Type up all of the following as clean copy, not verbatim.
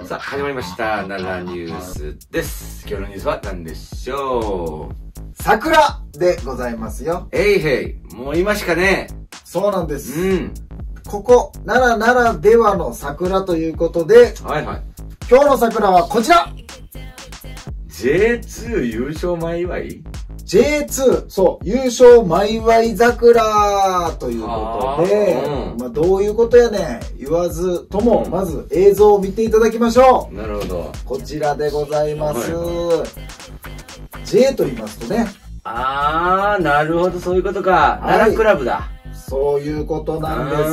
さあ、始まりました。奈良ニュースです。今日のニュースは何でしょう？ 桜でございますよ。 えいへい。もう今しかね。 そうなんです。 うん。 ここ、奈良ならではの桜ということで、 はいはい。 今日の桜はこちら !J2 優勝前祝い？ J2、そう、優勝前祝桜ということで、まあどういうことやねん言わずとも、まず映像を見ていただきましょう。 なるほど。 こちらでございます。 はい、 J と言いますとね。 あー、なるほど、そういうことか。奈良クラブだ。 そういうことなんです。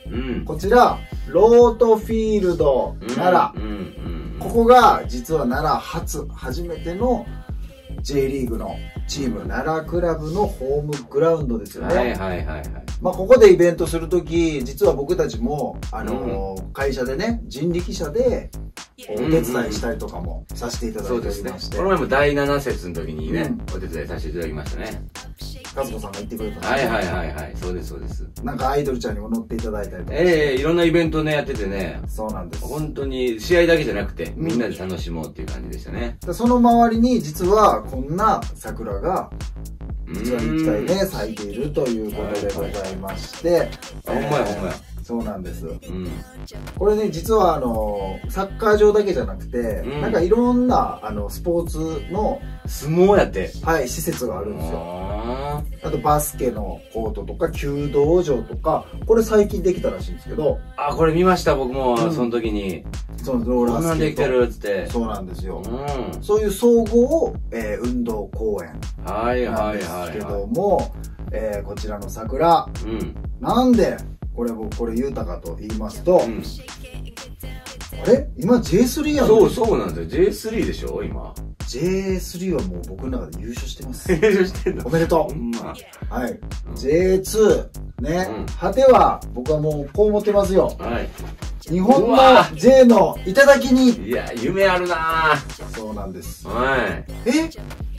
うん、 こちら、ロートフィールド奈良。ここが実は奈良初めてのJ リーグのチーム、奈良クラブのホームグラウンドですよね。 はいはいはいはい。 まあここでイベントするとき、実は僕たちも、会社でね、人力車でお手伝いしたりとかもさせていただいておりまして。そうですね。 この前も第7節の時にね、お手伝いさせていただきましたね。 和子さんが言ってくれたんですね。はいはいはいはい。そうですそうです。 なんかアイドルちゃんにも乗っていただいたりとか。 いろんなイベントね、やっててね。 そうなんです。 本当に試合だけじゃなくて、みんなで楽しもうっていう感じでしたね。 その周りに実はこんな桜が、実は一体ね、咲いているということでございまして。 ほんまやほんまや。 そうなんです。これね、実はサッカー場だけじゃなくて、なんかいろんなスポーツの相撲やって。 はい、施設があるんですよ。あとバスケのコートとか、弓道場とか、これ最近できたらしいんですけど。 あ、これ見ました、僕も、その時に。 そう、ローラースケート。 こんなんできてるっつって。 そうなんですよ。そういう総合、運動公園なんですけども、こちらの桜、なんで、これ言うたかと言いますと、あれ今 J3 やん。 そうなんですよ。J3 でしょ今。 J3 はもう僕の中で優勝してます。 優勝してんの？ おめでとう。 ほんま。 はい。J2、ね。果ては、僕はもうこう思ってますよ。 はい。 日本の J の頂に。 いや、夢あるなぁ。 そうなんです。 はい。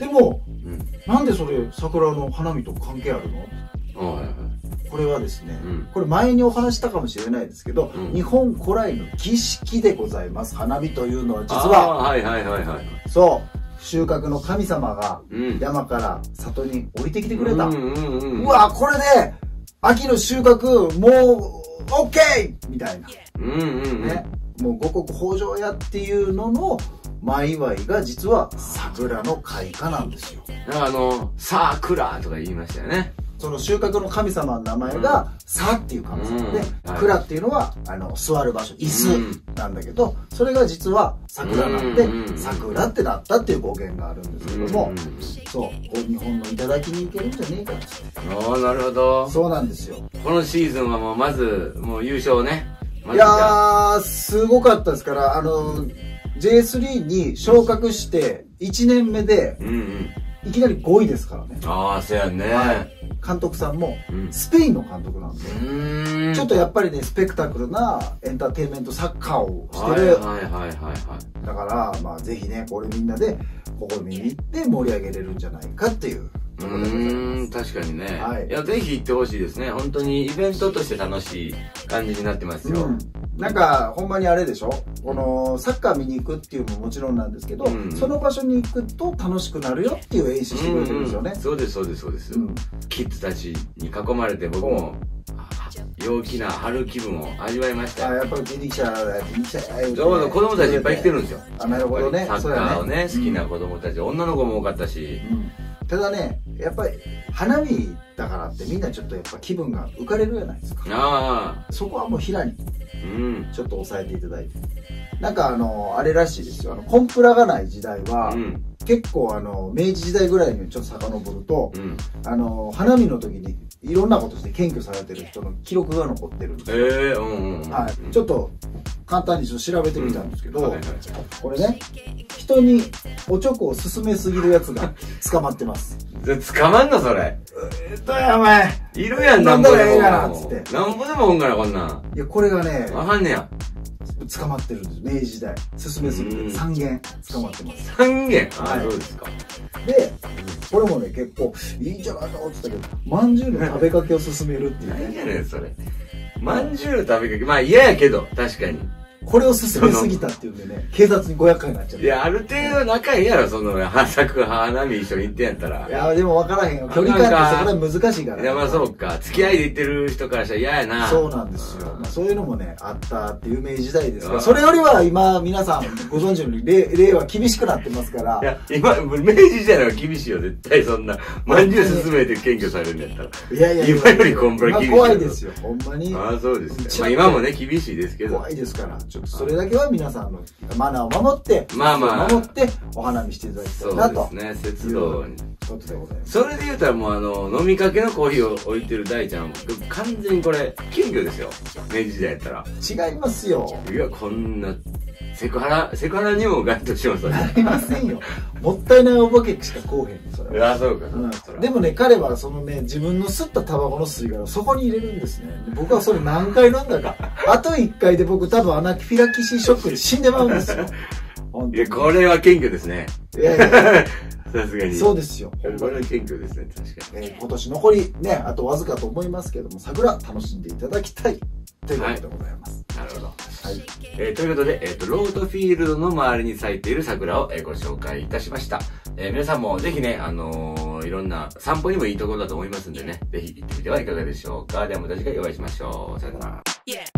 でも、なんでそれ桜の花見と関係あるの？はいはい。これはですね、これ前にお話したかもしれないですけど、日本古来の儀式でございます。花見というのは実は、そう、収穫の神様が山から里に降りてきてくれた。うわ、これで秋の収穫もう OK! みたいな。ね、もう五穀豊穣やっていうのの前祝いが実は桜の開花なんですよ。 さあ、クラとか言いましたよね。 その収穫の神様の名前が、さっていう神様で、蔵っていうのは、座る場所、椅子なんだけど、それが実は桜なんで、桜ってなったっていう語源があるんですけども、そう、日本の頂に行けるんじゃねえかっつって。 ああ、なるほど。 そうなんですよ。 このシーズンはもう、まず、もう優勝ね。 いやー、すごかったですから、J3 に昇格して、1年目で、いきなり5位ですからね。 ああ、そうやね。 監督さんもスペインの監督なんで、ちょっとやっぱりね、スペクタクルなエンターテインメントサッカーをしてる。だから、まあぜひね、これみんなでここ見に行って盛り上げれるんじゃないかっていう。 確かにね。いや、ぜひ行ってほしいですね。本当にイベントとして楽しい感じになってますよ。 なんか、ほんまにあれでしょ、この、サッカー見に行くっていうのももちろんなんですけど、その場所に行くと楽しくなるよっていう演出してくれてるんですよね。 そうです、そうです、そうです。キッズたちに囲まれて僕も、陽気な春気分を味わいましたよ。 やっぱり人力車ちょうど子供たちいっぱい来てるんですよ。 なるほどね。 サッカーをね、好きな子供たち、女の子も多かったし。 ただね、やっぱり花見だからってみんなちょっとやっぱ気分が浮かれるじゃないですか。そこはもう平にちょっと抑えていただいて。なんかあれらしいですよ。コンプラがない時代は、結構明治時代ぐらいにちょっと遡ると、花見の時にいろんなことして検挙されてる人の記録が残ってるんですよ。はい。ちょっと簡単にちょっと調べてみたんですけど、これね、人におちょこを勧めすぎるやつが捕まってます。 捕まんのそれ。 お前。 いるやん、なんぼでも。なんぼでもおんがな、こんなん。 いや、これがね、 わかんねや。 捕まってるんです。明治時代。勧めすぎて3件捕まってます。 3件？そうですか。 で、これもね、結構、いいんじゃないかって言ったけど、まんじゅうの食べかけを勧めるっていう。 何やねん、それ。まんじゅうの食べかけ、まあ嫌やけど、確かに。 これを進めすぎたっていうんでね、警察に500回になっちゃう。 いや、ある程度仲いいやろ、その、花見一緒に行ってんやったら。 いや、でも分からへんよ。距離感ってそこら難しいから。 いや、まあそうか。付き合いで行ってる人からしたら嫌やな。 そうなんですよ。まあ、そういうのもね、あったって有名時代ですから、それよりは今、皆さんご存知のように、例は厳しくなってますから。 いや、今、明治時代の方が厳しいよ、絶対そんな。まんじゅう進めて検挙されるんやったら。 いやいや、 今よりこんばら厳しい。 怖いですよ、ほんまに。 ああ、そうですね。まあ今もね、厳しいですけど。 怖いですから、ちょっとそれだけは皆さんのマナーを守って、守って、お花見していただきたいなと。 そうですね、節度に。 ことでございます。 それで言うたらもう飲みかけのコーヒーを置いてる大ちゃん、完全にこれ、謙虚ですよ。明治時代やったら。違いますよ。 いや、こんな、セクハラにも該当しますよね。 なりませんよ。もったいないお化けしかこうへん、それは。 あ、そうか。 でもね、彼はそのね、自分の吸ったタバコの吸い殻をそこに入れるんですね。僕はそれ何回飲んだか。あと1回で僕多分アナフィラキシーショックで死んでまうんですよ。 いや、これは謙虚ですね。 いやいや。 さすがに。 そうですよ。 これは謙虚ですね、確かに。 今年残りね、あとわずかと思いますけども、桜楽しんでいただきたいということでございます。 なるほど。はい。ということで、ロードフィールドの周りに咲いている桜をご紹介いたしました。皆さんもぜひね、いろんな散歩にもいいところだと思いますんでね、ぜひ行ってみてはいかがでしょうか。ではまた次回お会いしましょう。さよなら。